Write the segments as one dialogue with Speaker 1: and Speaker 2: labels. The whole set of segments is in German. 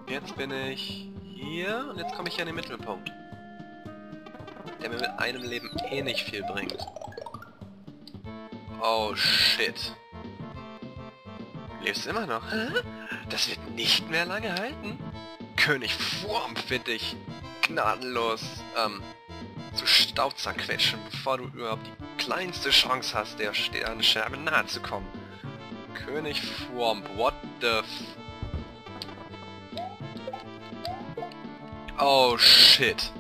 Speaker 1: Jetzt bin ich hier und jetzt komme ich hier an den Mittelpunkt. Der mir mit einem Leben eh nicht viel bringt. Oh shit. Lebst du immer noch? Hä? Das wird nicht mehr lange halten. König Wurm finde ich gnadenlos zu Staub zerquetschen, bevor du überhaupt die kleinste Chance hast, der Sternenscherbe nahe zu kommen. König Wurm, what the Oh shit.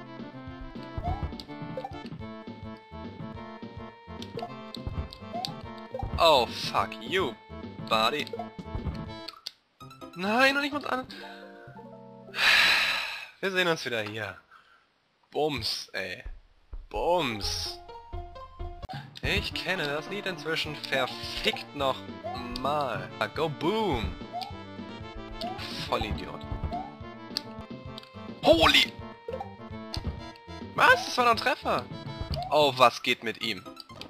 Speaker 1: Oh fuck you, buddy. Nein, und ich muss an. Wir sehen uns wieder hier. Bums, ey. Bums. Ich kenne das Lied inzwischen verfickt noch mal. Go boom. Du Vollidiot. Holy! Was? Das war doch ein Treffer. Oh, was geht mit ihm?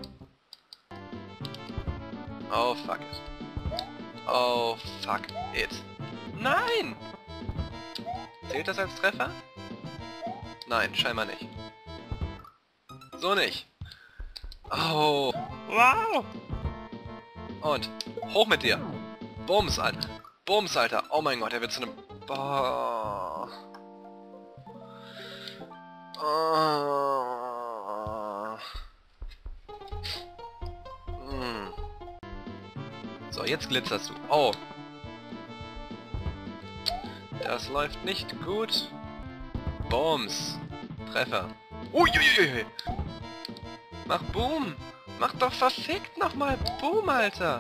Speaker 1: Oh, fuck it. Oh, fuck it. Nein! Zählt das als Treffer? Nein, scheinbar nicht. So nicht. Oh. Wow! Und hoch mit dir. Bums, Alter. Bums, Alter. Oh mein Gott, er wird zu einem... Oh. Oh. Hm. So, jetzt glitzerst du. Oh. Das läuft nicht gut. Bums. Treffer. Uiuiui. Mach Boom. Mach doch verfickt nochmal Boom, Alter.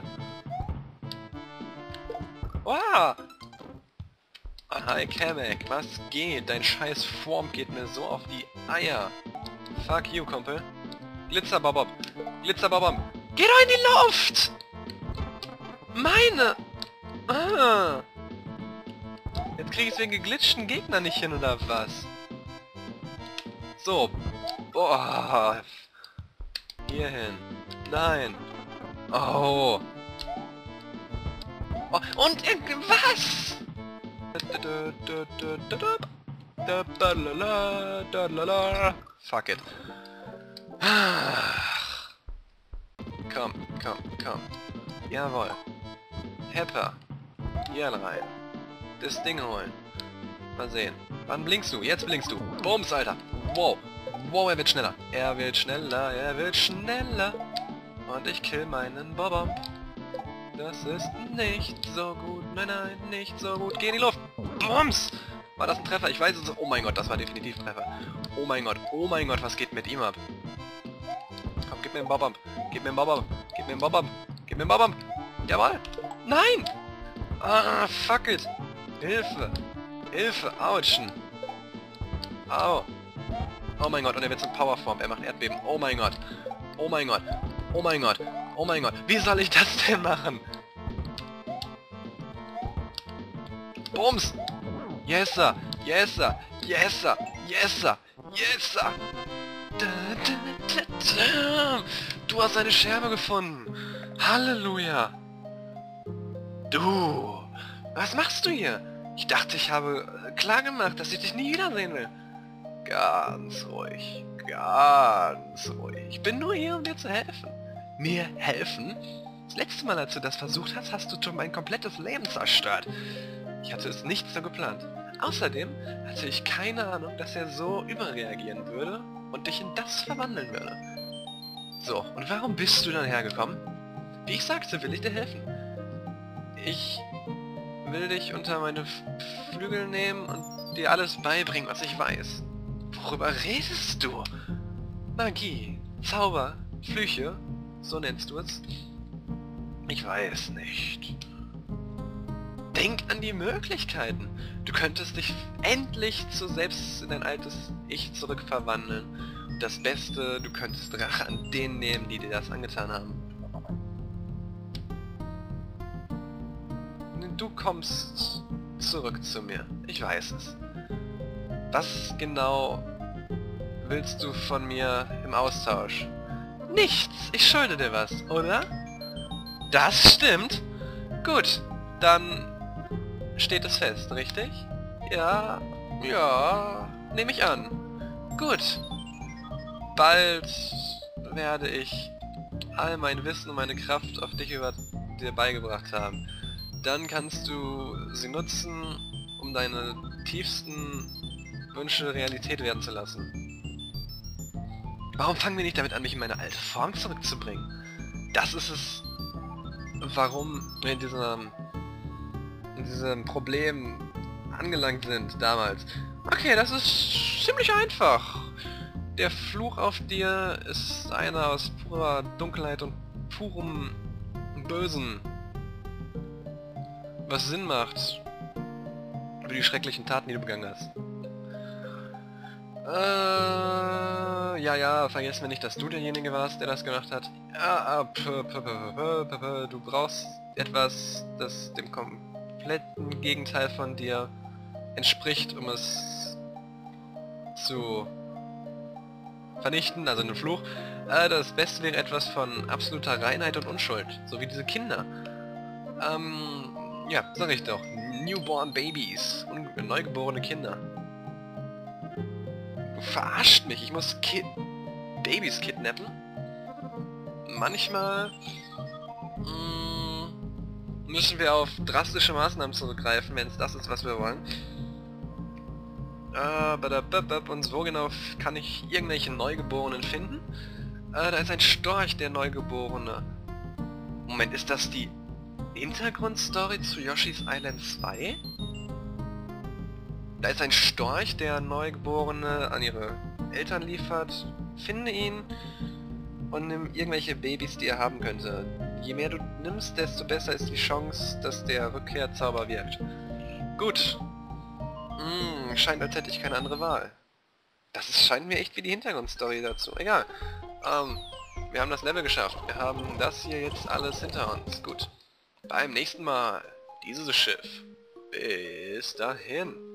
Speaker 1: Wow. Hi Kamek, was geht? Dein scheiß Form geht mir so auf die Eier. Fuck you, Kumpel. Glitzerbobop. Glitzerbobop. Geh doch in die Luft! Meine! Ah. Jetzt krieg ich's wegen geglitschten Gegnern nicht hin, oder was? So. Boah. Hier hin. Nein. Oh. Oh. Und was? Fuck it. Komm, komm, komm. Jawohl. Hepper. Hier rein. Das Ding holen. Mal sehen. Wann blinkst du? Jetzt blinkst du. Bums, Alter. Wow. Wow, er wird schneller. Er wird schneller. Er wird schneller. Und ich kill meinen Bobomb. Das ist nicht so gut. Nein, nein, nicht so gut. Geh in die Luft. Bums. War das ein Treffer? Ich weiß es. Oh mein Gott, das war definitiv ein Treffer. Oh mein Gott, was geht mit ihm ab? Komm, gib mir einen Bobomb. Gib mir einen Bobomb. Gib mir einen Bobomb. Gib mir einen Bobomb. Jawohl. Nein. Ah, fuck it. Hilfe! Hilfe! Autschen! Au! Oh mein Gott, und er wird zum Powerform. Er macht Erdbeben. Oh mein Gott! Oh mein Gott! Oh mein Gott! Oh mein Gott! Wie soll ich das denn machen? Bums! Yes, sir! Yes, sir! Yes, sir! Yes, sir! Yes, sir! Du hast eine Scherbe gefunden! Halleluja! Du! Was machst du hier? Ich dachte, ich habe klar gemacht, dass ich dich nie wiedersehen will. Ganz ruhig. Ganz ruhig. Ich bin nur hier, um dir zu helfen. Mir helfen? Das letzte Mal, als du das versucht hast, hast du schon mein komplettes Leben zerstört. Ich hatte es nicht so geplant. Außerdem hatte ich keine Ahnung, dass er so überreagieren würde und dich in das verwandeln würde. So, und warum bist du dann hergekommen? Wie ich sagte, will ich dir helfen. Ich will dich unter meine Flügel nehmen und dir alles beibringen, was ich weiß. Worüber redest du? Magie, Zauber, Flüche, so nennst du es? Ich weiß nicht. Denk an die Möglichkeiten. Du könntest dich endlich selbst in dein altes Ich zurückverwandeln. Das Beste, du könntest Rache an denen nehmen, die dir das angetan haben. Du kommst zurück zu mir. Ich weiß es. Was genau willst du von mir im Austausch? Nichts! Ich schulde dir was, oder? Das stimmt! Gut, dann steht es fest, richtig? Ja, ja, nehme ich an. Gut. Bald werde ich all mein Wissen und meine Kraft auf dich dir beigebracht haben. Dann kannst du sie nutzen, um deine tiefsten Wünsche Realität werden zu lassen. Warum fangen wir nicht damit an, mich in meine alte Form zurückzubringen? Das ist es, warum wir in diesem Problem angelangt sind damals. Okay, das ist ziemlich einfach. Der Fluch auf dir ist einer aus purer Dunkelheit und purem Bösen. Was Sinn macht für die schrecklichen Taten, die du begangen hast. Ja, vergessen wir nicht, dass du derjenige warst, der das gemacht hat. Ja, du brauchst etwas, das dem kompletten Gegenteil von dir entspricht, um es zu vernichten, also einen Fluch. Das Beste wäre etwas von absoluter Reinheit und Unschuld, so wie diese Kinder. Ja, sag ich doch. Newborn Babies. Neugeborene Kinder. Du verarscht mich, ich muss Babys kidnappen? Manchmal müssen wir auf drastische Maßnahmen zurückgreifen, wenn es das ist, was wir wollen. Und wo genau kann ich irgendwelche Neugeborenen finden? Da ist ein Storch, der Neugeborene. Moment, ist das die Hintergrundstory zu Yoshi's Island 2? Da ist ein Storch, der Neugeborene an ihre Eltern liefert. Finde ihn und nimm irgendwelche Babys, die er haben könnte. Je mehr du nimmst, desto besser ist die Chance, dass der Rückkehrzauber wirkt. Gut. Scheint, als hätte ich keine andere Wahl. Scheint mir echt wie die Hintergrundstory dazu. Egal. Wir haben das Level geschafft. Wir haben das hier jetzt alles hinter uns. Gut. Beim nächsten Mal. Dieses Schiff. Bis dahin.